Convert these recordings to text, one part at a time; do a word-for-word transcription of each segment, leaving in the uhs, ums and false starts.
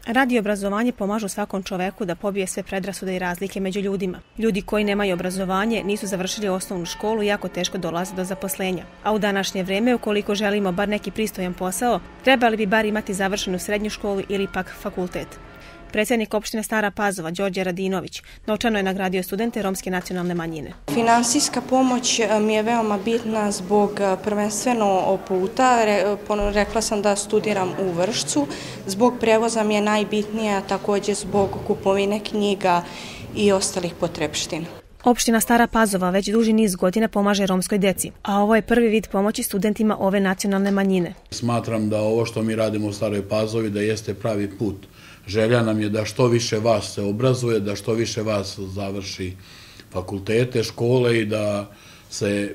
Rad i obrazovanje pomažu svakom čoveku da pobije sve predrasude i razlike među ljudima. Ljudi koji nemaju obrazovanje nisu završili osnovnu školu i jako teško dolaze do zaposlenja. A u današnje vreme, ukoliko želimo bar neki pristojan posao, trebali bi bar imati završenu srednju školu ili pak fakultet. Predsjednik opštine Stara Pazova, Đorđe Radinović, novčano je nagradio studente romske nacionalne manjine. Finansijska pomoć mi je veoma bitna zbog prvenstveno puta. Rekla sam da studiram u Vršcu. Zbog prevoza mi je najbitnija, također zbog kupovine knjiga i ostalih potrepština. Opština Stara Pazova već duži niz godina pomaže romskoj deci, a ovo je prvi vid pomoći studentima ove nacionalne manjine. Smatram da ovo što mi radimo u Staroj Pazovi da jeste pravi put. Želja nam je da što više vas se obrazuje, da što više vas završi fakultete, škole i da se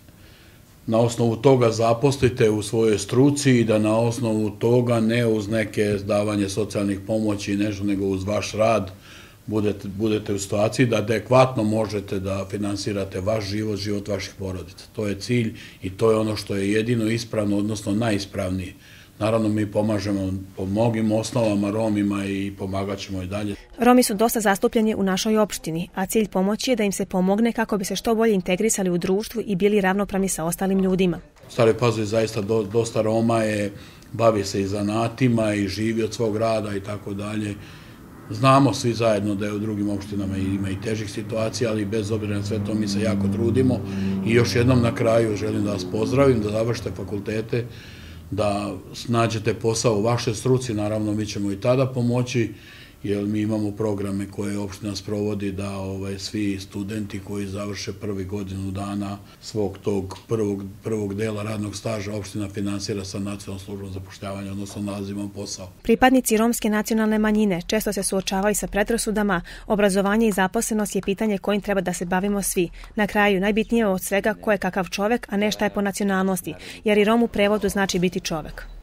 na osnovu toga zaposlite u svojoj struci i da na osnovu toga ne uz neke davanje socijalnih pomoći i nešto, nego uz vaš rad budete, budete u situaciji da adekvatno možete da finansirate vaš život, život vaših porodica. To je cilj i to je ono što je jedino ispravno, odnosno najispravnije. Naravno, mi pomažemo po mnogim osnovama Romima i pomagat ćemo i dalje. Romi su dosta zastupljeni u našoj opštini, a cilj pomoći je da im se pomogne kako bi se što bolje integrisali u društvu i bili ravnopravni sa ostalim ljudima. U Staroj Pazovi zaista do, dosta Roma je, bavi se i zanatima i živi od svog rada i tako dalje. Znamo svi zajedno da je u drugim opštinama ima i težih situacija, ali bez obzira na sve to mi se jako trudimo. I još jednom na kraju želim da vas pozdravim, da završite fakultete, da nađete posao u vašoj struci, naravno mi ćemo i tada pomoći, jer mi imamo programe koje opština sprovodi da ovaj, svi studenti koji završe prvi godinu dana svog tog prvog, prvog dela radnog staža opština finansira sa nacionalnom službom zapošljavanja, odnosno nazivom posao. Pripadnici romske nacionalne manjine često se suočavaju sa predrasudama. Obrazovanje i zaposlenost je pitanje kojim treba da se bavimo svi. Na kraju, najbitnije od svega ko je kakav čovek, a ne šta je po nacionalnosti, jer i Rom u prevodu znači biti čovek.